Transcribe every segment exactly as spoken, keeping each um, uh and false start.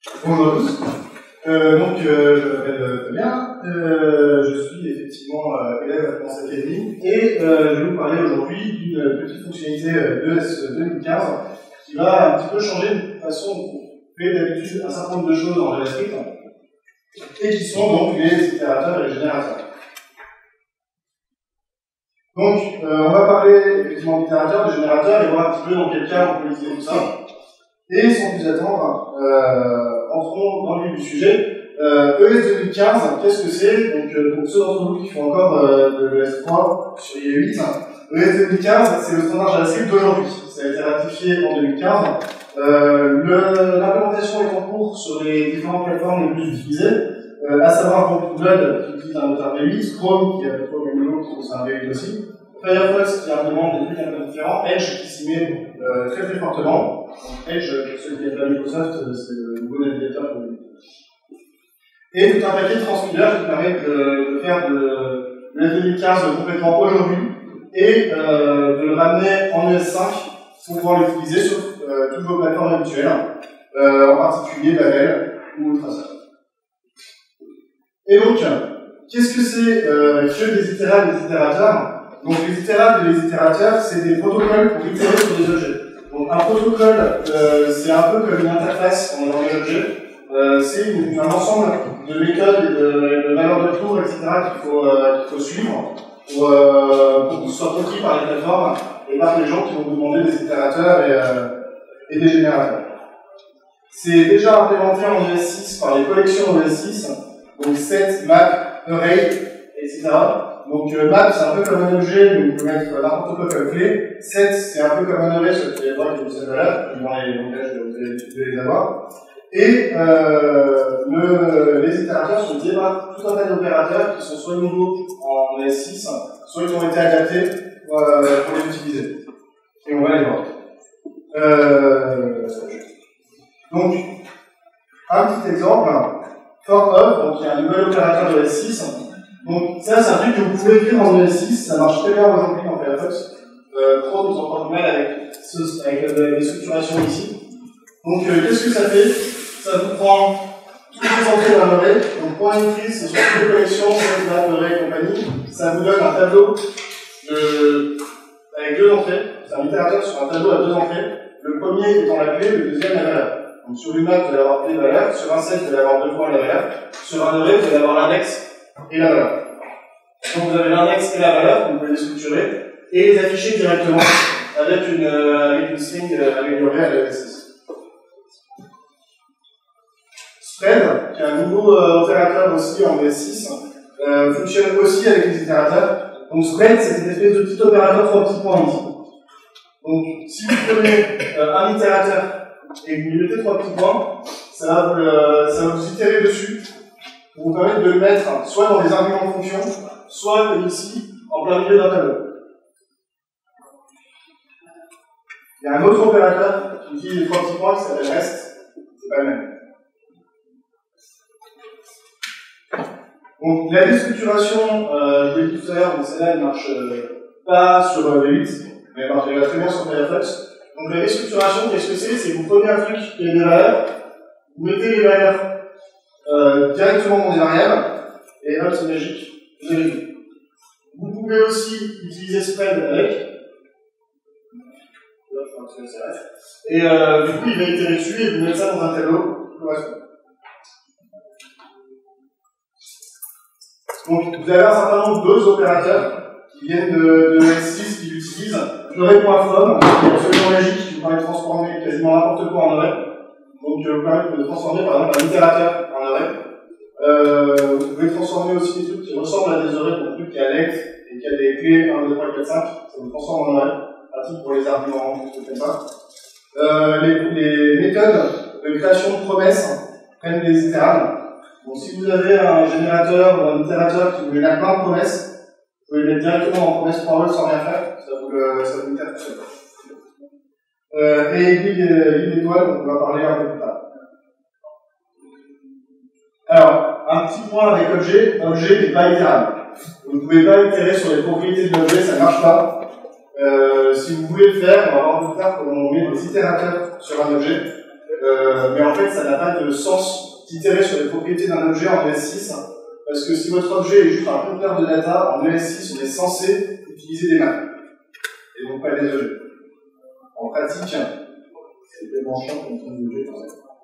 Bonjour à tous. Euh, donc, euh, je m'appelle Fabien. Euh, je suis effectivement euh, élève à la France Academy et euh, je vais vous parler aujourd'hui d'une petite fonctionnalité de E S deux mille quinze qui va un petit peu changer de façon dont on fait d'habitude un certain nombre de choses en JavaScript et qui sont donc les itérateurs et les générateurs. Donc, euh, on va parler effectivement d'itérateurs, de générateurs et voir un petit peu dans quel cas on peut utiliser tout ça. Et sans plus attendre, euh, entrons dans le vif du sujet. Euh, E S deux mille quinze, qu'est-ce que c'est? Donc, euh, pour ceux d'entre vous qui font encore euh, de l'E S trois sur I E huit, E S deux mille quinze, c'est le standard JavaScript d'aujourd'hui. Ça a été ratifié en deux mille quinze. Euh, L'implémentation est en cours sur les différentes plateformes les plus utilisées, euh, à savoir donc Node qui utilise un moteur V huit, Chrome qui a le Chrome niveau qui c'est un V huit aussi, Firefox qui implémente des trucs un peu différents, Edge qui s'y met euh, très très fortement. Edge, pour ceux qui n'aiment pas Microsoft, c'est le nouveau navigateur pour lui. Et tout un paquet de transpilers qui permet de, de faire de l'E S deux mille quinze complètement aujourd'hui et euh, de le ramener en E S cinq pour pouvoir l'utiliser sur euh, toutes vos plateformes habituelles, euh, en particulier Babel ou Ultrasoft. Et donc, qu'est-ce que c'est euh, que des itérables et des itérateurs? Donc les itérables et les itérateurs, c'est des protocoles pour itérer sur des objets. Donc un protocole, euh, c'est un peu comme une interface en langage objet. Euh, c'est un ensemble de méthodes et de, de valeurs de tour, et cetera qu'il faut, euh, qu'il faut suivre pour, euh, pour que ce soit compris par les plateformes et par les gens qui vont vous demander des itérateurs et, euh, et des générateurs. C'est déjà implémenté en E S six par les collections E S six, donc set, map, array, et cetera. Donc euh, map c'est un peu comme un objet, mais on peut mettre n'importe quoi comme clé. Set c'est un peu comme un array, sauf qu'il y a des droits qui ont cette valeur, dans les langages vous devez les avoir. Et euh, le, les itérateurs sont liés par tout un tas d'opérateurs qui sont soit nouveaux en E S six, soit qui ont été adaptés euh, pour les utiliser. Et on va les voir. Euh, donc, un petit exemple, for of, donc il y a un nouvel opérateur de E S six. Donc ça c'est un truc que vous pouvez écrire en E S six, ça marche très bien aujourd'hui en Firefox. Euh, Chrome ils ont encore du mal avec, ce, avec les structurations ici. Donc euh, qu'est-ce que ça fait? Ça vous prend toutes les entrées d'un array, donc point increase, c'est sur toutes les collections, set, map, array et compagnie. Ça vous donne un tableau de, avec deux entrées, c'est un itérateur sur un tableau à deux entrées. Le premier étant la clé, le deuxième la valeur. Donc sur une map vous allez avoir clé valeur, sur un set vous allez avoir deux fois la valeur, sur un array vous allez avoir l'index et la valeur. Donc vous avez l'index et la valeur, vous pouvez les structurer, et les afficher directement avec une, euh, avec une string euh, améliorée à l'E S six. Spread, qui est un nouveau euh, opérateur aussi en E S six, euh, fonctionne aussi avec les itérateurs. Donc spread, c'est une espèce de petit opérateur trois petits points ici. Donc si vous prenez euh, un itérateur et que vous lui mettez trois petits points, ça va vous, le, ça va vous itérer dessus pour vous permettre de le mettre soit dans les arguments de fonction, soit comme ici, en plein milieu d'un tableau. Il y a un autre opérateur qui utilise les trois petits points qui s'appelle rest, c'est pas le même. Donc la déstructuration, euh, je vous l'ai dit tout à l'heure, mais celle-là elle marche euh, pas sur euh, V huit, mais elle marche très bien sur Firefox. Donc la déstructuration, qu'est-ce que c'est? C'est que vous prenez un truc qui a des valeurs, vous mettez les valeurs Euh, directement dans des variables, et hop, c'est magique, vous avez tout. Vous pouvez aussi utiliser spread avec, et euh, du coup il va itérer dessus et vous mettez ça dans un tableau qui correspond. Donc vous avez un certain nombre d'autres opérateurs qui viennent de, de E S six qui l'utilisent. Array.from, qui est absolument magique, qui vous permet de transformer quasiment n'importe quoi en array. Donc, euh, vous permet de transformer par exemple un itérateur en array. Euh, vous pouvez transformer aussi des trucs qui ressemblent à des arrays pour trucs qui a length et qui a des clés un, deux, trois, quatre, cinq. Ça vous transforme en array. Pratique pour les arguments, des trucs comme ça. Euh, les, les méthodes de création de promesses prennent des itérables. Donc, si vous avez un générateur ou un itérateur qui vous met plein de promesses, vous pouvez les mettre directement en promesse.all sans rien faire. Ça vous, le, ça vous itère tout seul. Euh, et l'île d'étoile, dont on va parler un peu plus tard. Alors, un petit point avec objet, objet n'est pas itérable. Vous ne pouvez pas itérer sur les propriétés de l'objet, ça ne marche pas. Euh, si vous voulez le faire, on va voir plus tard comment on met des itérateurs sur un objet. euh, mais en fait, ça n'a pas de sens d'itérer sur les propriétés d'un objet en E S six, parce que si votre objet est juste un conteneur de data, en E S six, on est censé utiliser des maps, et donc pas des objets. En pratique, c'est tellement chiant qu'on utilise des objets.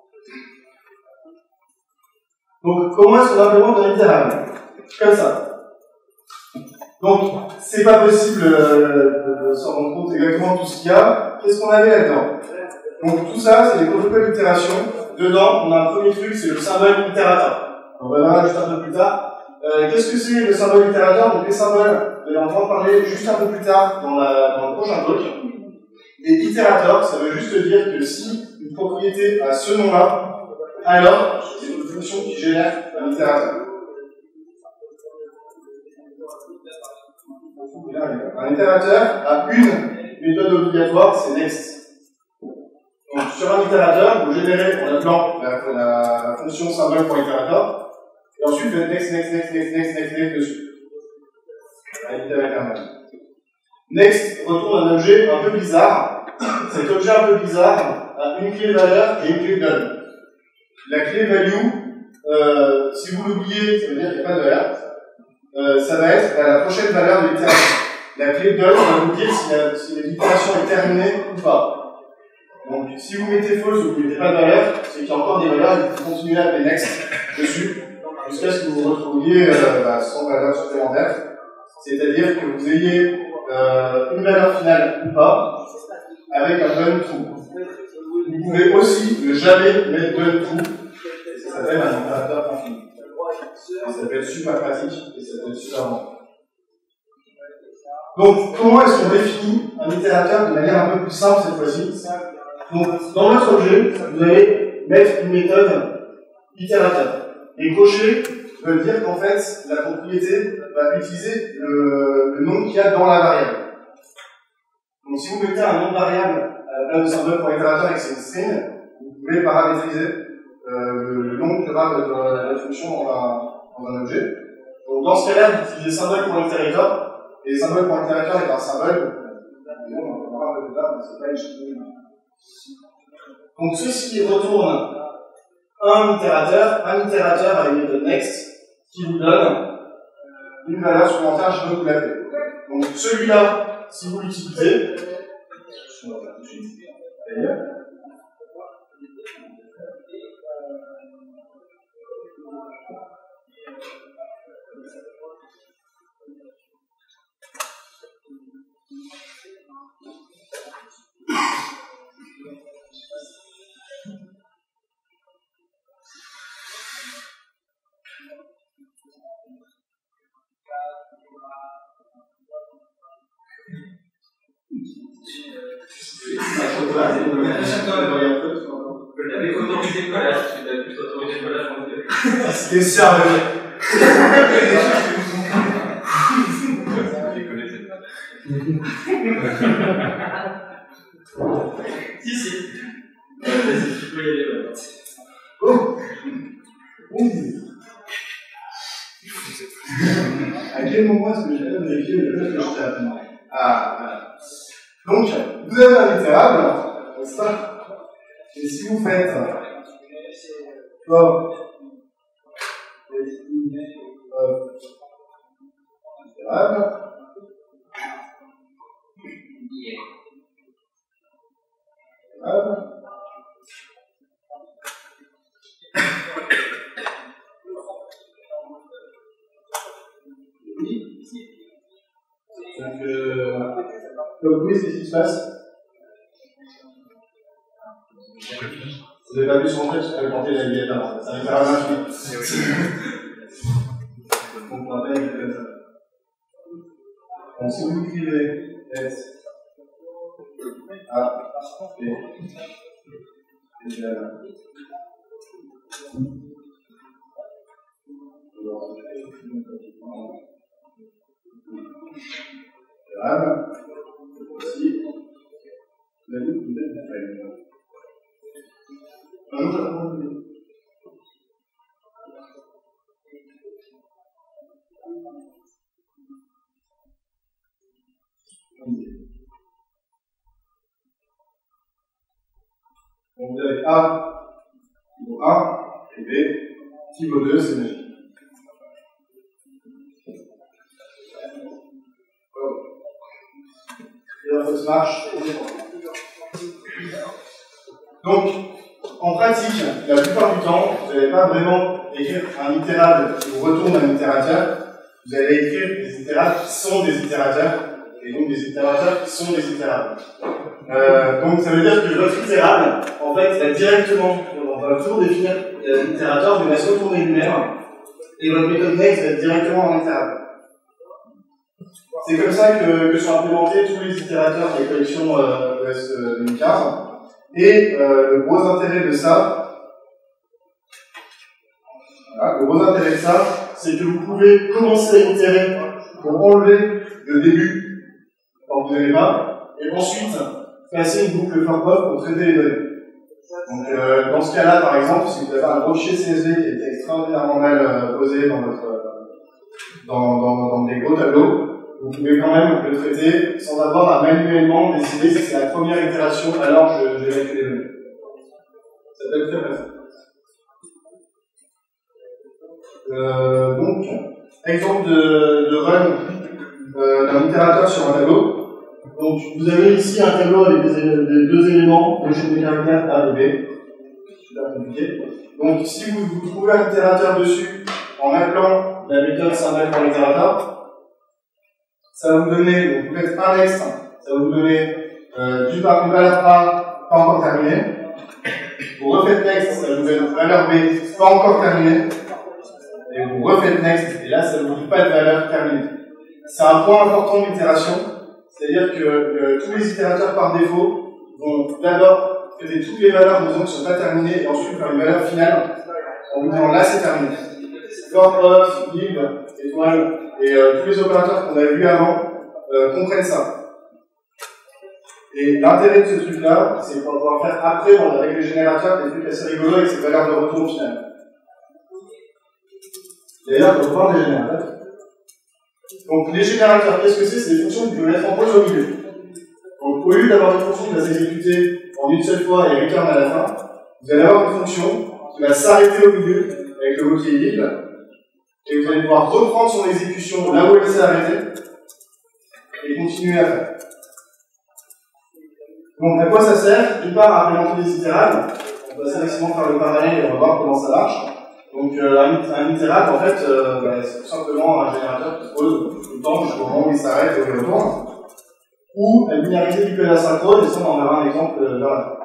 Donc, comment est-ce qu'on implémente un itérable? Comme ça. Donc, c'est pas possible euh, de se rendre compte exactement de tout ce qu'il y a. Qu'est-ce qu'on avait là-dedans? Donc, tout ça, c'est des protocoles d'itération. Dedans, on a un premier truc, c'est le symbole itérateur. On va voir juste un peu plus tard. Euh, Qu'est-ce que c'est le symbole itérateur? Donc, les symboles, vous allez entendre parler juste un peu plus tard dans, la, dans le prochain talk. Et itérateur, ça veut juste dire que si une propriété a ce nom-là, alors c'est une fonction qui génère un itérateur. Un itérateur a une méthode obligatoire, c'est next. Donc sur un itérateur, vous générez en appelant la, la, la fonction symbole pour itérateur, et ensuite vous faites next, next, next, next, next, next, next dessus. Next retourne un objet un peu bizarre. Cet objet un peu bizarre a une clé valeur et une clé done. La clé value, euh, si vous l'oubliez, ça veut dire qu'il n'y a pas de valeur. Euh, ça va être bah, la prochaine valeur de l'itération. La clé done va vous dire si la, si l'itération est terminée ou pas. Donc, si vous mettez false ou vous ne mettez pas de valeur, c'est qu'il y a encore des valeurs et vous continuez à appeler next dessus, jusqu'à ce que vous vous retrouviez euh, bah, sans valeur supplémentaire. C'est-à-dire que vous ayez euh, une valeur finale ou pas, avec un done true. Vous pouvez aussi ne jamais mettre done true. Ça s'appelle un itérateur infini. Et ça peut être super pratique et ça peut être super bon. Donc, comment est-ce qu'on définit un itérateur de manière un peu plus simple cette fois-ci? Donc, dans votre objet, vous allez mettre une méthode itérateur. Les cochers veulent dire qu'en fait, la propriété va utiliser le, le nom qu'il y a dans la variable. Donc, si vous mettez un nom de variable à la place de symbole pour itérateur et que c'est une string, vous pouvez paramétriser euh, le nom global de la, la fonction dans un, dans un objet. Donc, dans ce cas-là, vous utilisez symbole pour itérateur. Et symbole pour itérateur est un symbole. On va un peu plus tard, mais c'est pas une string. Donc, ceci retourne un itérateur. Un itérateur a une méthode next qui vous donne une valeur supplémentaire, je peux vous l'appeler. Donc, celui-là, si vous l'utilisez, Avec autorité de collage, parce que t'as plus d'autorité de collage en fait. C'était sérieux. Si, si. Vas-y, tu peux y aller. Oh. À quel moment est-ce que j'ai bien vérifié le fait que je tape? Ah, voilà. Donc, vous avez un itérable, n'est-ce pas? Et si vous faites pop, pop, itérable, itérable, donc, euh, donc oui, qu'est-ce qui se passe? Vous n'avez pas vu son trait, parce que vous avez porté la navigateur. Ça va faire un infini. Donc, on appelle comme ça. Donc, si vous écrivez S, A, P, égal. Grave. Ici, la lutte peut-être la feuille. Un jour, j'apprends de lire. Donc vous avez A un, et B, qui vaut deux, c'est magique. Et la fausse marche. Donc, en pratique, la plupart du temps, vous n'allez pas vraiment écrire un itérable qui vous retourne un itérateur. Vous allez écrire des itérables qui sont des itérateurs, et donc des itérateurs qui sont des itérables. Euh, donc, ça veut dire que votre itérable, en fait, va directement, on va toujours définir l'itérateur, mais il va se retourner lui-même, et votre méthode next va être directement un itérable. C'est comme ça que, que sont implémentés tous les itérateurs des collections euh, E S deux mille quinze. Et euh, le gros intérêt de ça, voilà, le gros intérêt de ça, c'est que vous pouvez commencer à itérer pour enlever le début quand vous n'avez pas, et ensuite passer une boucle for pop pour traiter les données. Donc euh, dans ce cas-là, par exemple, si vous avez un gros fichier C S V qui est extraordinairement mal euh, posé dans votre euh, dans, dans, dans des gros tableaux, vous pouvez quand même le traiter sans avoir à manuellement décider si c'est la première itération, alors je, je vais mettre les données. Ça peut être très facile. Euh, donc, exemple de, de run euh, d'un itérateur sur un tableau. Donc, vous avez ici un tableau avec des, des deux éléments, le chaîne de caractères A et B. Super compliqué. Donc, si vous, vous trouvez un itérateur dessus en appelant la méthode symbole pour l'itérateur, ça va vous donner, donc vous faites un next, ça va vous donner euh, du par une valeur A pas encore terminée. Vous refaites next, ça va vous donner une valeur B pas encore terminée. Et vous refaites next, et là ça ne vous donne pas de valeur terminée. C'est un point important de l'itération, c'est-à-dire que euh, tous les itérateurs par défaut vont d'abord traiter toutes les valeurs de zone qui ne sont pas terminées et ensuite faire une valeur finale en vous disant là c'est terminé. For, off, build, étoile, et euh, tous les opérateurs qu'on avait vus avant euh, comprennent ça. Et l'intérêt de ce truc-là, c'est pour pouvoir faire après, avec les générateurs, des trucs assez rigolos avec ces valeurs de retour finales. D'ailleurs, il faut voir les générateurs. Donc, les générateurs, qu'est-ce que c'est? C'est des fonctions que vous pouvez mettre en pause au milieu. Donc, au lieu d'avoir une fonction qui va s'exécuter en une seule fois et return à la fin, vous allez avoir une fonction qui va s'arrêter au milieu avec le mot qui est build. Et vous allez pouvoir reprendre son exécution là où elle s'est arrêtée et continuer à faire. Donc, à quoi ça sert? D'une part, à implémenter des itérables. On va sélectionner faire le parallèle et on va voir comment ça marche. Donc, euh, un, un itérable, en fait, euh, bah, c'est tout simplement un générateur qui se pose tout le temps jusqu'au moment où il s'arrête et où il retourne. Ou la linéarité du code asynchrone, et ça, on en verra un exemple euh, vers la fin.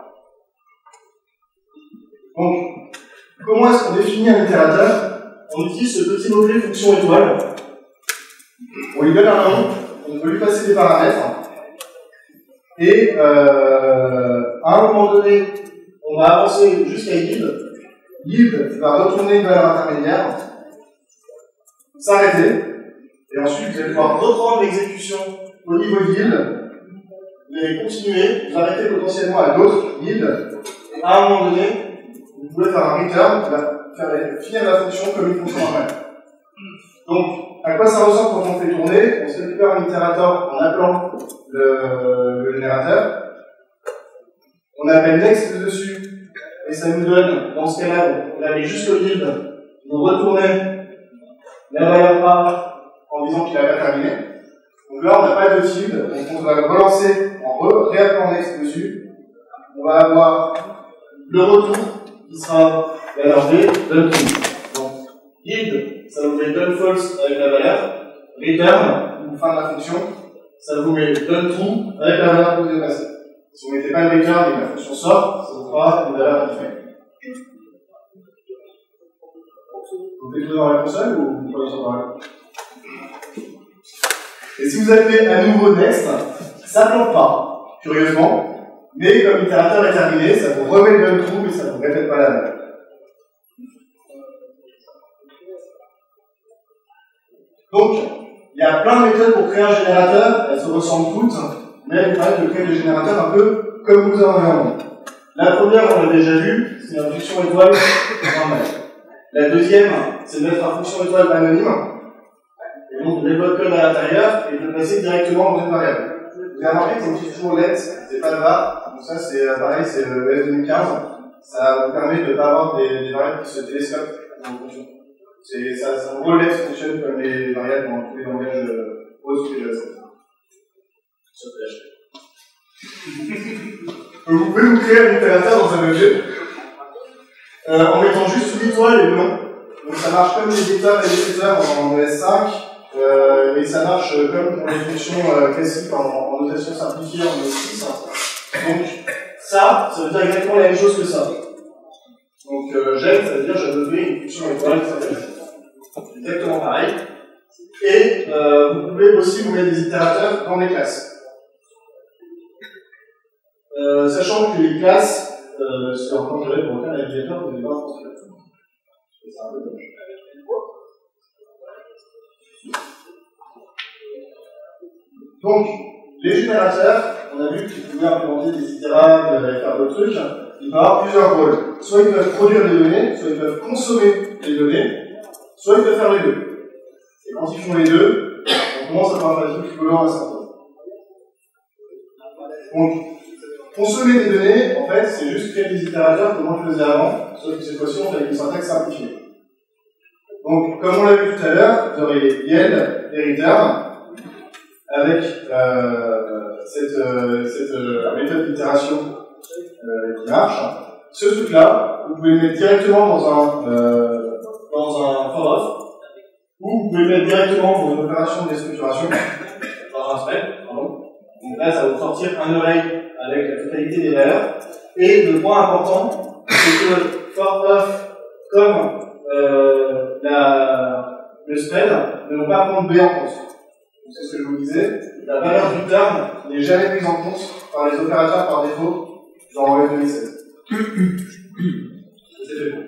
Donc, comment est-ce qu'on définit un itérateur? On utilise ce petit mot-clé fonction étoile. On lui donne un nom, on peut lui passer des paramètres. Et euh, à un moment donné, on va avancer jusqu'à yield. Yield va retourner une valeur intermédiaire, s'arrêter, et ensuite vous allez pouvoir reprendre l'exécution au niveau yield, mais continuer, vous arrêter potentiellement à d'autres yield, et à un moment donné, vous pouvez faire un return qui va faire finir la fonction comme une fonction normale. Donc, à quoi ça ressemble quand on fait tourner? On se récupère un itérateur en appelant le, le générateur. On appelle next dessus, et ça nous donne, dans ce cas-là, on allait jusqu'au yield, nous retourner la valeur A en disant qu'il n'a pas terminé. Donc là, on n'a pas de yield, donc on va relancer en re, réappelant next dessus. On va avoir le retour qui sera valeur B, done true. Donc, yield, ça vous met done false avec la valeur, return, ou fin de la fonction, ça vous met done true avec la valeur que vous avez passée. Si vous ne mettez pas le return et que la fonction sort, ça vous fera une valeur différente. Vous pouvez trouver dans la console ou vous pouvez sur la Et si vous appelez à nouveau next, ça ne plante pas, curieusement, mais comme l'itérateur est terminé, ça vous remet le trou et ça ne vous répète pas la valeur. Donc, il y a plein de méthodes pour créer un générateur, elles se ressemblent toutes, mais elles permettent de créer des générateurs un peu comme vous en avez envie. La première, on l'a déjà vu, c'est la fonction étoile normale. La deuxième, c'est de mettre la fonction étoile anonyme, et donc de mettre votre code à l'intérieur et de le passer directement dans une variable. Vous avez remarqué qu'on utilise toujours let, c'est pas le var, donc ça c'est pareil, c'est le E S deux mille quinze, ça vous permet de ne pas avoir des, des variables qui se télescopent dans vos fonctions. Ça, ça relève, ça fonctionne comme les variables dans tous les langages pose que sur P H P. Vous pouvez vous créer un itérateur dans un objet euh, en mettant juste l'étoile et le nom. Donc ça marche comme les vecteurs et les secteurs en E S cinq, euh, et ça marche comme pour les fonctions euh, classiques en, en notation simplifiée en E S six. Donc ça, ça veut dire exactement la même chose que ça. Donc euh, j'aime, ça veut dire j'ai donné une fonction étoile qui s'appelle exactement pareil. Et euh, vous pouvez aussi vous mettre des itérateurs dans les classes. Euh, sachant que les classes, euh, c'est encore je pour aucun navigateur, vous n'avez pas en français. C'est un peu dommage. Donc, les générateurs, on a vu qu'ils pouvaient implémenter des itérables et faire d'autres trucs. Ils peuvent avoir plusieurs rôles. Soit ils peuvent produire des données, soit ils peuvent consommer des données, soit ils peuvent faire les deux. Et quand ils font les deux, on commence à avoir un truc rigolo à certains. Donc, consommer des données, en fait, c'est juste créer des itérateurs comme on le faisait avant, sauf que cette fois-ci, on fait avec une syntaxe simplifiée. Donc, comme on l'a vu tout à l'heure, vous aurez yield, hériteur, avec euh, cette, euh, cette euh, méthode d'itération euh, qui marche. Ce truc-là, vous pouvez le mettre directement dans un, euh, dans un for off, ou vous pouvez le mettre directement dans une opération de déstructuration, dans un thread, pardon. Donc là, ça va vous sortir un array avec la totalité des valeurs. Et le point important, c'est que for off, comme euh, la, le spread, ne vont pas prendre B en compte. C'est ce que je vous disais, la valeur du terme n'est jamais prise en compte par les opérateurs par défaut dans O S deux mille seize. C'est fait bon.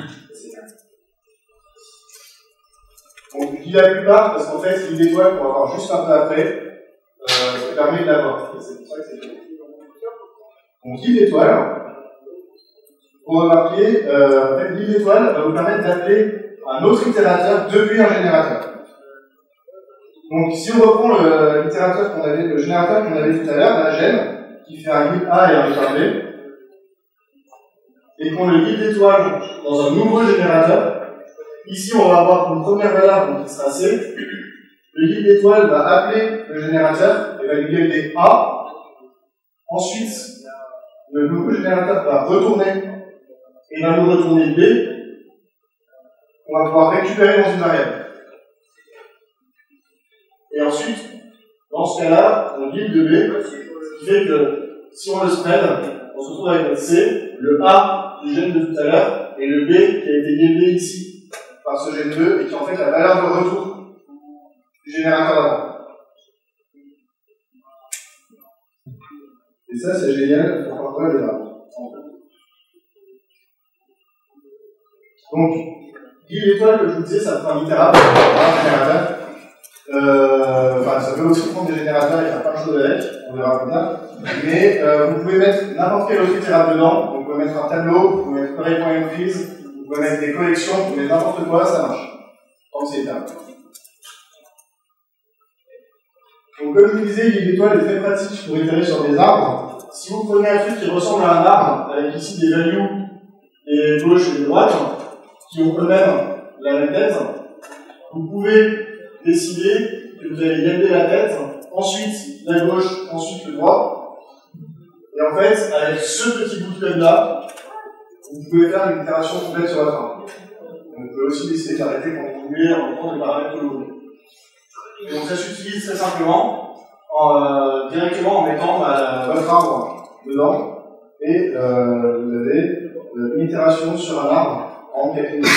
Donc, je dis la plupart parce qu'en fait, l'île d'étoile, pour avoir juste un peu après, euh, ça permet de l'avoir. C'est pour ça que c'est fait. Donc, l'île d'étoile, pour remarquer, euh, l'île d'étoile va vous permettre d'appeler un autre itérateur depuis un générateur. Donc, si on reprend l'itérateur qu'on avait, le générateur qu'on avait tout à l'heure, la gemme, qui fait un guide A et un return B, et qu'on le guide d'étoile dans un nouveau générateur, ici on va avoir une première valeur, donc qui sera C. Le guide d'étoile va appeler le générateur et va lui guider A. Ensuite, le nouveau générateur va retourner et va nous retourner B, qu'on va pouvoir récupérer dans une variable. Et ensuite, dans ce cas-là, on guide de B, ce qui fait que si on le spread, on se retrouve avec notre C, le A du gène de tout à l'heure, et le B qui a été guidé ici par ce gène deux, et qui est en fait la valeur de retour du générateur d'avant. Et ça, c'est génial pour faire quoi les arbres. Donc, guide l'étoile, comme je vous disais, ça prend un itérable, un générateur. Euh, enfin, ça peut aussi prendre des générateurs et faire plein de choses avec, on verra plus tard. Mais euh, vous pouvez mettre n'importe quel autre itérable dedans. Donc, vous pouvez mettre un tableau, vous pouvez mettre array.emprise, vous pouvez mettre des collections, vous pouvez mettre n'importe quoi, ça marche. Tant que c'est itérable. Donc, comme je vous disais, l'île d'étoile est très pratique pour itérer sur des arbres. Si vous prenez un truc qui ressemble à un arbre, avec ici des values, des gauches et des droites, qui ont eux-mêmes la même tête, vous pouvez décider que vous allez garder la tête, ensuite la gauche, ensuite le droit. Et en fait, avec ce petit bout de code-là, vous pouvez faire une itération complète sur votre arbre. Vous pouvez aussi décider d'arrêter quand vous voulez en mettant des paramètres que vous voulez. Et donc ça s'utilise très simplement, en, euh, directement en mettant bah, votre arbre dedans, et euh, vous avez euh, une itération sur un arbre en quelques minutes.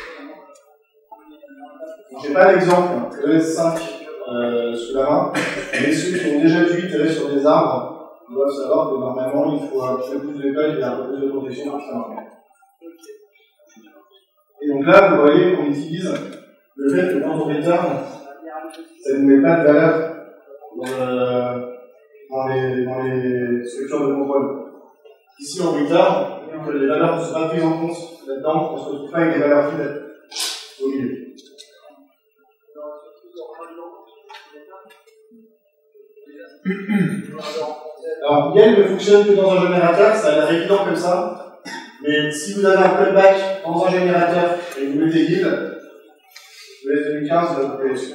Je n'ai pas l'exemple E S cinq euh, sous la main, mais ceux qui ont déjà dû itérer sur des arbres doivent savoir que normalement il faut un petit peu plus de code et un peu plus de protection pour que ça marche. Et donc là, vous voyez qu'on utilise le fait que quand on return, ça ne met pas de valeur dans, le, dans, les, dans les structures de contrôle. Ici, on return, vu que les valeurs ne sont pas prises en compte là-dedans, on ne se retrouve pas avec des valeurs vides au milieu. Alors, Yel ne fonctionne que dans un générateur, ça a l'air évident comme ça, Mais si vous avez un callback dans un générateur et que vous mettez guild, le S deux mille quinze va vous coller dessus.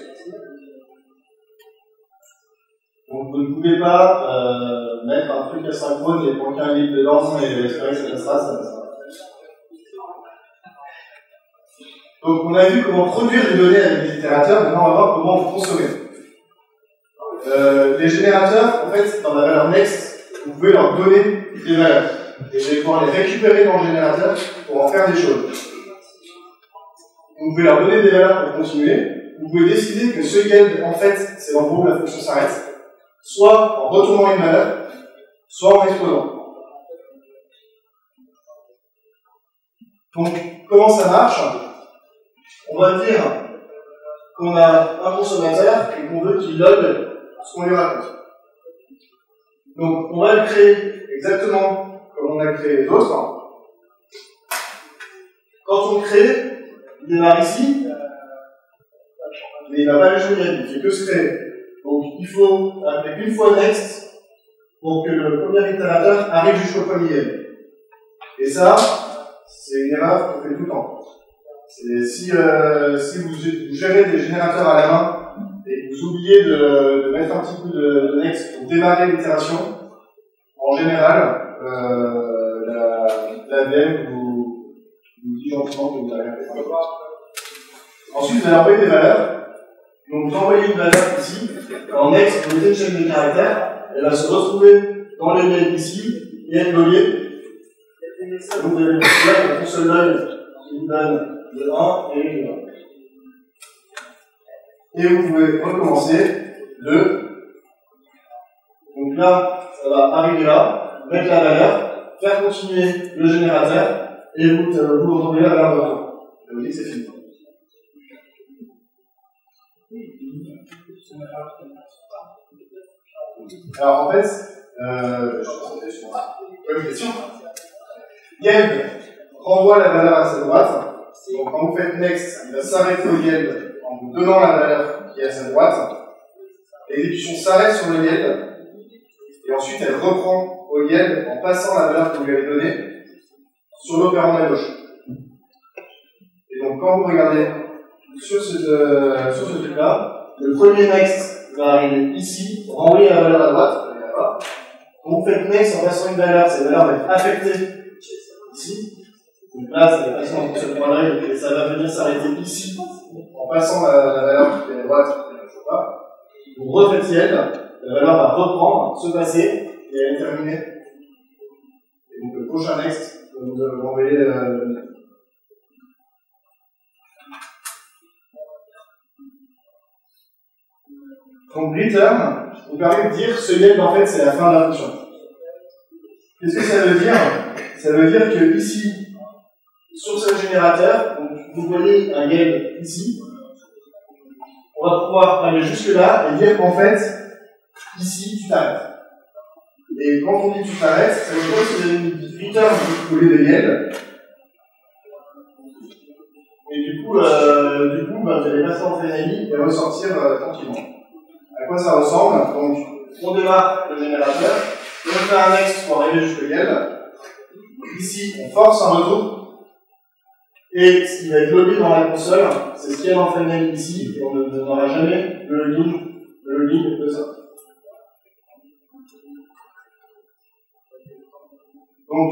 Donc vous ne pouvez pas euh, mettre un truc asynchrone et planquer un guild dedans et espérer que ça passera, ça passera. Donc on a vu comment produire des données avec des itérateurs, maintenant on va voir comment vous consommer. Euh, les générateurs, en fait, dans la valeur next, vous pouvez leur donner des valeurs. Et vous allez pouvoir les récupérer dans le générateur pour en faire des choses. Vous pouvez leur donner des valeurs pour continuer. Vous pouvez décider que ce yield, en fait, c'est l'endroit où la fonction s'arrête, soit en retournant une valeur, soit en exposant. Donc, comment ça marche? On va dire qu'on a un consommateur et qu'on veut qu'il log ce qu'on lui raconte. Donc, on va le créer exactement comme on a créé les autres. Quand on le crée, il démarre ici, mais il n'a pas les jeux il ne fait que se créer. Donc, il faut appeler une fois next pour que le premier itérateur arrive jusqu'au premier yield. Et ça, c'est une erreur qu'on fait tout le temps. Si, euh, si vous, vous gérez des générateurs à la main et que vous oubliez de, de mettre un petit coup de, de next pour démarrer l'itération, en général, euh, la, la V M vous, vous dit gentiment que vous n'avez rien fait. Ensuite, vous allez envoyer des valeurs. Donc, vous envoyez une valeur ici. En next, vous mettez une chaîne de caractères. Elle va se retrouver dans les mails ici et être loguée. Donc, vous avez là la console log qui vous donne le un et le un. Et vous pouvez recommencer le. Donc là, ça va arriver là, mettre la valeur, faire continuer le générateur, et vous, vous retrouvez la valeur de retour. Et vous dites que c'est fini. Alors en fait, euh, je suis une question. Yield renvoie la valeur à sa droite. Donc quand vous faites next, il va s'arrêter au yield en vous donnant la valeur qui est à sa droite. L'exécution s'arrête sur le yield. Et ensuite elle reprend au yield en passant la valeur que vous lui avez donnée sur l'opérand à gauche. Et donc quand vous regardez sur ce, euh, sur ce truc-là, le premier next va arriver ici, renvoyer la valeur à droite. Quand vous faites next en passant une valeur, cette valeur va être affectée ici. Donc là, ça va passer dans ce point-là et ça va venir s'arrêter ici en passant la, la valeur qui est à droite, je ne sais pas. Vous refaites yield, la valeur va reprendre, se passer et elle est terminée. Et donc le prochain next, vous vous envoyez euh, donc return vous permet de dire ce yield en fait c'est la fin de la fonction. Qu'est-ce que ça veut dire? Ça veut dire que ici, sur ce générateur, donc vous voyez un yield ici, on va pouvoir aller jusque là et dire qu'en fait, ici tu t'arrêtes. Et quand on dit tu t'arrêtes, ça veut dire que vous avez une return vous voulez de yield. Et du coup, euh, du coup bah, vous allez passer en finali et ressortir euh, tranquillement. À quoi ça ressemble? Donc, on démarre le générateur, on fait un next pour arriver jusqu'au yield. Ici, on force un retour. Et ce qui va être logué dans la console, c'est ce qu'il y a dans le final ici, et on n'aura jamais le login, le login de ça. Donc,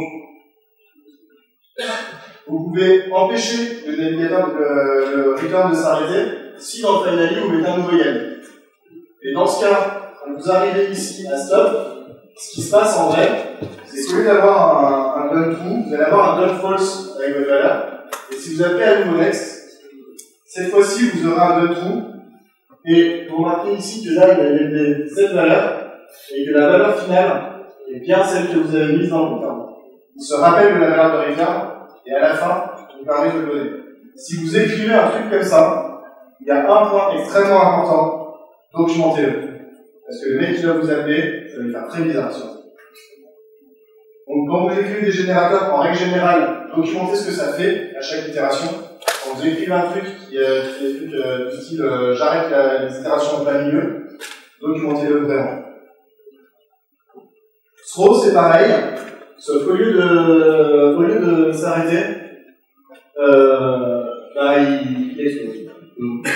vous pouvez empêcher le navigateur, le, le return de s'arrêter si dans le finally vous mettez un nouveau yield. Et dans ce cas, quand vous arrivez ici à stop, ce qui se passe en vrai, c'est qu'au lieu d'avoir un, un done true, vous allez avoir un done false avec votre valeur. Et si vous appelez à nouveau next, cette fois-ci vous aurez un done true. Et vous remarquez ici que là il y avait cette valeur, et que la valeur finale est bien celle que vous avez mise dans le return. Il se rappelle de la valeur de return, et à la fin, il vous permet de le donner. Si vous écrivez un truc comme ça, il y a un point extrêmement important. Documentez-le. Parce que le mec qui va vous appeler, ça va lui faire très bizarre. Ça. Donc, quand vous écrivez des générateurs, en règle générale, documentez ce que ça fait à chaque itération. Quand vous écrivez un truc qui, euh, qui est des trucs euh, du style euh, j'arrête la, les itérations en plein milieu, documentez-le vraiment. Throw, c'est pareil. Sauf qu'au lieu de, au lieu de s'arrêter, euh, bah, il, il explose. Donc,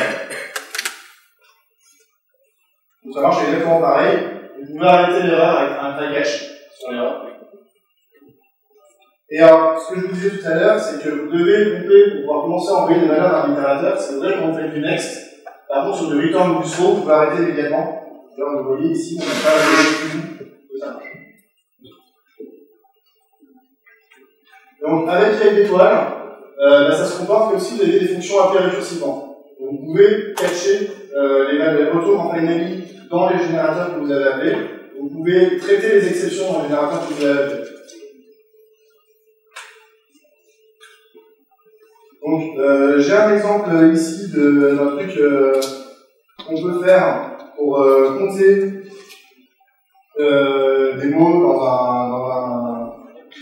ça marche exactement pareil. Vous pouvez arrêter l'erreur avec un try catch sur l'erreur. Et alors, ce que je vous disais tout à l'heure, c'est que vous devez pomper pour pouvoir commencer à envoyer des valeurs à l'itérateur. C'est vrai quand vous faites du next. Par contre, sur le return ou du throw, vous pouvez arrêter immédiatement. Alors, vous voyez ici, on n'a pas arrêté que ça marche. Donc, avec l'œil d'étoile, euh, bah, ça se comporte comme si vous aviez des fonctions appelées récursivement. Donc, vous pouvez cacher euh, les, les retours en finally dans les générateurs que vous avez appelés. Vous pouvez traiter les exceptions dans les générateurs que vous avez appelés. Donc, euh, j'ai un exemple ici d'un truc euh, qu'on peut faire pour euh, compter euh, des mots dans un, dans un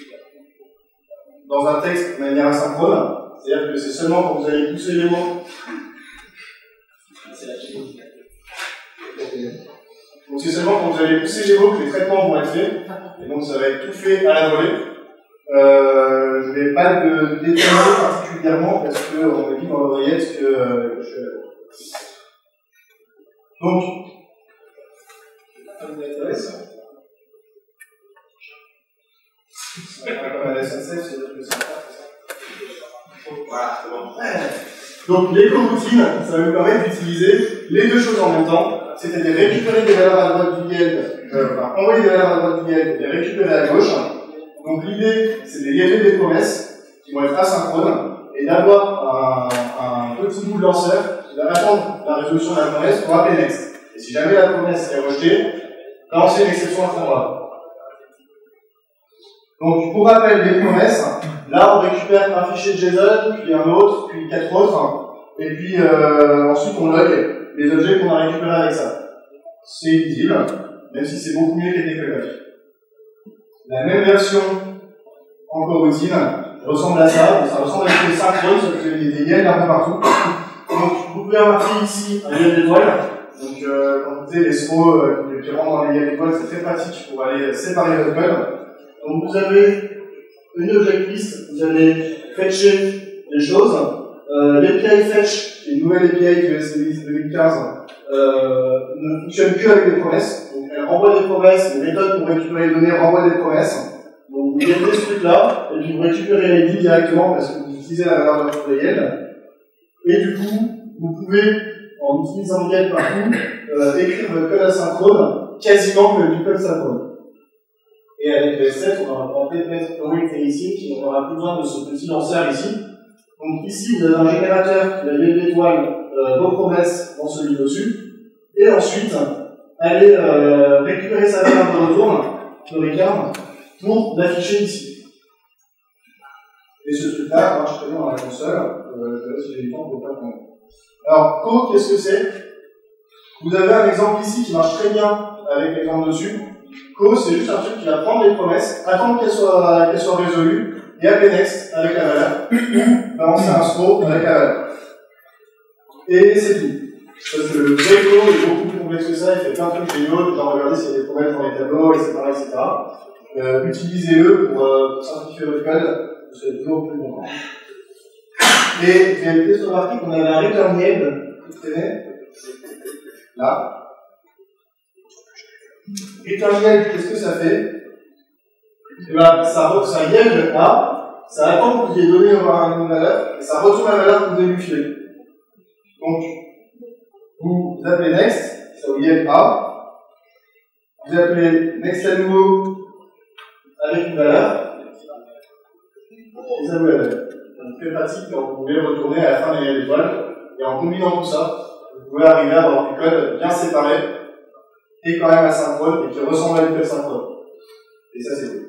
dans un texte de manière asynchrone. C'est-à-dire que c'est seulement quand vous allez pousser les mots. Donc c'est seulement quand vous allez pousser les mots que les traitements vont être faits. Et donc ça va être tout fait à la volée. Euh, je ne vais pas le détailler particulièrement parce qu'on me dit dans l'oreillette que euh, je suis à la volée. Donc, ça vous intéresse? C'est pas comme à la S N C F, c'est-à-dire que c'est pas ça. Voilà, c'est bon. Donc, l'éco-routine, ça va vous permettre d'utiliser les deux choses en même temps, c'est-à-dire récupérer des valeurs à droite du yield, euh, enfin, envoyer des valeurs à droite du yield et les récupérer à gauche. Donc, l'idée, c'est de gager des promesses qui vont être asynchrones et d'avoir un, un petit bout de lanceur qui va attendre la résolution de la promesse pour appeler next. Et si jamais la promesse est rejetée, lancer une exception à ce moment-là. Donc, pour rappel des promesses, là, on récupère un fichier JSON, puis un autre, puis quatre autres, et puis euh, ensuite on log les objets qu'on a récupérés avec ça. C'est visible, même si c'est beaucoup mieux qu'Eteclog. La même version en coroutine ressemble à ça, ça ressemble à une synchrone, sauf qu'il y a des liens un peu partout. Donc, vous pouvez remarquer ici un lien d'étoile. Donc, euh, quand vous avez les throws euh, qui rentrent dans les liens d'étoile, c'est très pratique pour aller séparer votre code. Donc vous avez une object list, vous allez fetcher les choses. Euh, L'A P I fetch, qui est une nouvelle A P I du S M I deux mille quinze, euh, ne fonctionne que avec des promesses. Donc elle renvoie des promesses, les méthodes pour récupérer les données renvoient des promesses. Donc vous gardez ce truc-là, et puis vous récupérez l'I D directement parce que vous utilisez la valeur de votre réel. Et du coup, vous pouvez, en utilisant YEL partout, euh, écrire votre code asynchrone quasiment comme du code synchrone. Et avec le S sept, on va peut-être mettre await anything, qui n'aura plus besoin de ce petit lanceur ici. Donc ici, vous avez un générateur qui va lire l'étoile euh, vos promesses dans celui dessus, et ensuite, aller euh, récupérer sa valeur de retour, de return, pour l'afficher ici. Et ce truc-là marche très bien dans la console. Euh, je verrai si j'ai du temps pour le faire quand même. Alors, Co, qu'est-ce que c'est? Vous avez un exemple ici qui marche très bien avec l'exemple dessus. Co, c'est juste un truc qui va prendre les promesses, attendre qu'elles soient, qu'elles soient résolues, et appeler next avec la valeur, ou balancer un throw avec la valeur. Et c'est tout. Parce que le vrai Co est beaucoup plus complexe que ça, il fait plein de trucs géniaux, genre regardez s'il y a des promesses dans les tableaux, et cetera et cetera. Euh, Utilisez-le pour, euh, pour simplifier votre code, vous serez toujours plus content. Et vous avez peut-être remarqué qu'on avait un return yield qui traînait là. Return yield, qu'est-ce que ça fait? Et ben, ça, ça yield A, ça attend que vous ayez donné une valeur, et ça retourne la valeur que vous avez filer. Donc, vous appelez next, ça vous yield A, vous appelez next à nouveau avec une valeur, et ça vous la donne. C'est très pratique quand vous voulez retourner à la fin des étoiles, et en combinant tout ça, vous pouvez arriver à avoir du code bien séparé, et quand même asynchrone, et qui ressemble à du code synchrone. Et ça, c'est cool.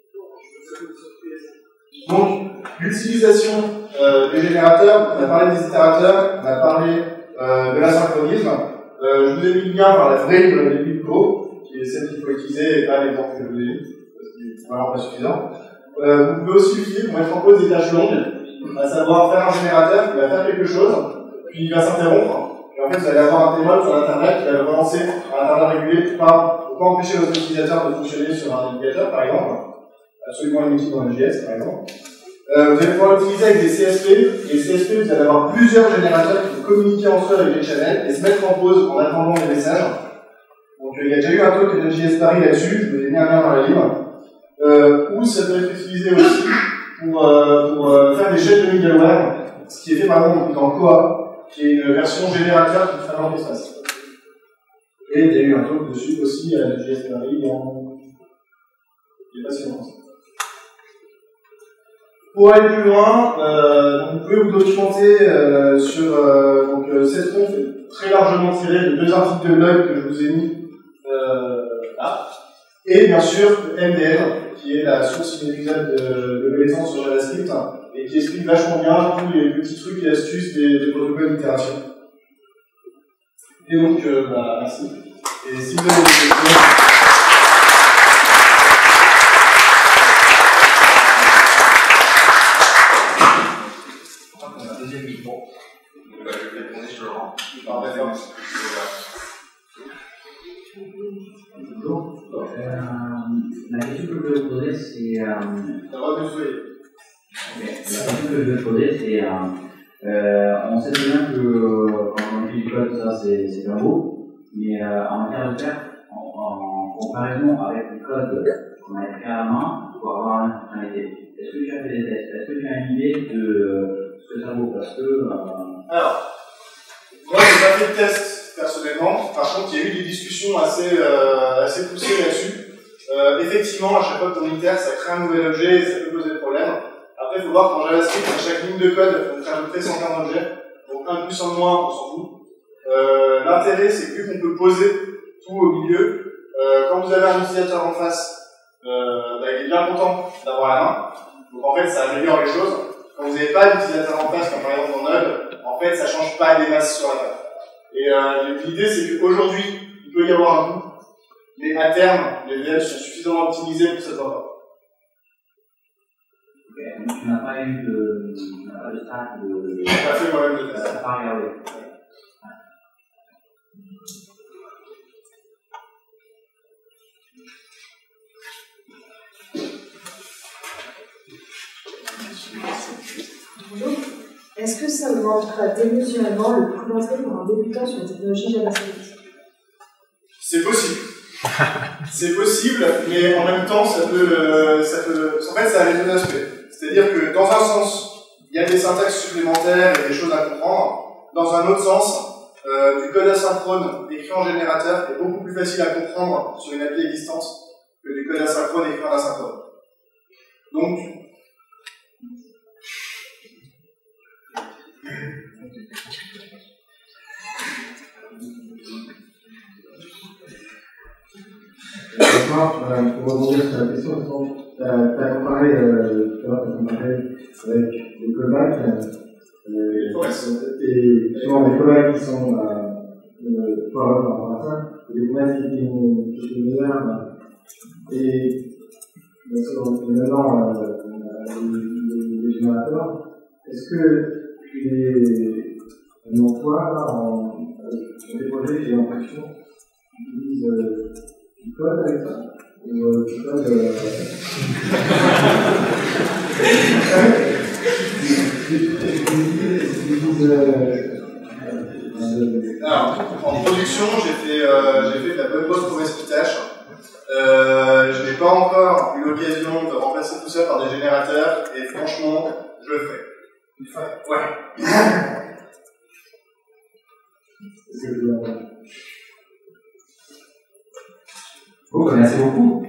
Donc, l'utilisation euh, des générateurs, on a parlé des itérateurs, on a parlé euh, de l'asynchronisme. Euh, je vous ai mis le lien vers la vraie librairie de Co, qui est celle qu'il faut utiliser, et pas l'exemple que je vous ai mis, parce qu'il est vraiment pas suffisant. Euh, vous pouvez aussi l'utiliser pour mettre en pause des tâches longues, à savoir faire un générateur qui va faire quelque chose, puis il va s'interrompre. Et en fait, vous allez avoir un témoin sur l'internet qui va le relancer à l'intervalle régulier pour pas, pour pas empêcher votre utilisateur de fonctionner sur un navigateur, par exemple. absolument inutile dans le J S par exemple. Euh, vous allez pouvoir l'utiliser avec des C S P, et les C S P, vous allez avoir plusieurs générateurs qui vont communiquer entre eux avec les channels et se mettre en pause en attendant les messages. Donc euh, il y a déjà eu un talk de J S Paris là-dessus, je vous ai mis un lien dans la livre. Euh, ou ça peut être utilisé aussi pour, euh, pour euh, faire des chaînes de middleware, ce qui est fait par exemple dans Koa, qui est une version générateur qui fait dans l'espace. Et il y a eu un talk dessus aussi à J S Paris il y a pas si longtemps. Pour aller plus loin, euh, vous pouvez vous documenter euh, sur euh, donc euh, cette conf est très largement tirée de deux articles de blog que je vous ai mis euh, là, et bien sûr M D L, qui est la source inépuisable de, de connaissances sur JavaScript et qui explique vachement bien tous les petits trucs et astuces des, des protocoles d'itération. Et donc, euh, bah, merci. Et si vous avez des questions. Deuxième micro. Bah, je vais répondre sur le rang. Par référence. Bonjour. Euh, la question que je vais vous poser, c'est. Euh, La droite de souhaiter. okay. La question que je vais vous poser, c'est. Euh, euh, on sait très bien que euh, quand on écrit du code, ça c'est bien beau, mais euh, en matière de faire, en, en comparaison avec le code qu'on a écrit à la main, pour avoir une fonctionnalité. Est-ce que tu as fait des tests? Est-ce que tu as une idée de ce que ça vaut? Parce que. Euh... Alors, moi j'ai pas fait de test personnellement, par contre il y a eu des discussions assez, euh, assez poussées là-dessus. Euh, effectivement, à chaque fois que ton iter, ça crée un nouvel objet et ça peut poser problème. Après, il faut voir qu'en JavaScript, à chaque ligne de code, on rajouterait cent quinze objets. Donc un plus, un moins, on s'en fout. Euh, L'intérêt, c'est que vu qu'on peut poser tout au milieu, euh, quand vous avez un utilisateur en face, euh, bah, il est bien content d'avoir la main. Donc en fait, ça améliore les choses. Quand vous n'avez pas d'utilisateur en face, comme par exemple dans Node, en fait, ça change pas des masses sur la table. Et euh, l'idée, c'est qu'aujourd'hui, il peut y avoir un coût, mais à terme, les V M sont suffisamment optimisés pour que ça ne soit pas. Okay. Donc, tu n'as pas eu de, tu n'as pas de strat de. Je n'ai pas fait moi-même de test. Tu n'as pas regardé. Bonjour. Est-ce que ça augmentera démesurément le coût d'entrée pour un débutant sur la technologie JavaScript? C'est possible. C'est possible, mais en même temps, ça peut, euh, ça peut. En fait, ça a les deux aspects. C'est-à-dire que dans un sens, il y a des syntaxes supplémentaires et des choses à comprendre. Dans un autre sens, euh, du code asynchrone écrit en générateur est beaucoup plus facile à comprendre sur une appli existante que du code asynchrone écrit en asynchrone. Donc, Bonsoir, euh, pour rebondir sur la question, tu as comparé, euh, tu as comparé avec les callbacks, euh, et justement les callbacks qui sont euh, par rapport à ça, et les promesses qui étaient meilleures, et bien sûr, maintenant, euh, les, les générateurs, est-ce que les emplois, là, en, sur des projets qui sont en fonction, utilisent euh, du code avec ça? Ou euh, du code. Euh... Alors, en production, j'ai fait, euh, j'ai fait de la bonne post pour Espitache. Euh, je n'ai pas encore eu l'occasion de remplacer tout ça par des générateurs, et franchement, je le ferai. Il ferait. Ouais. Bon, merci beaucoup.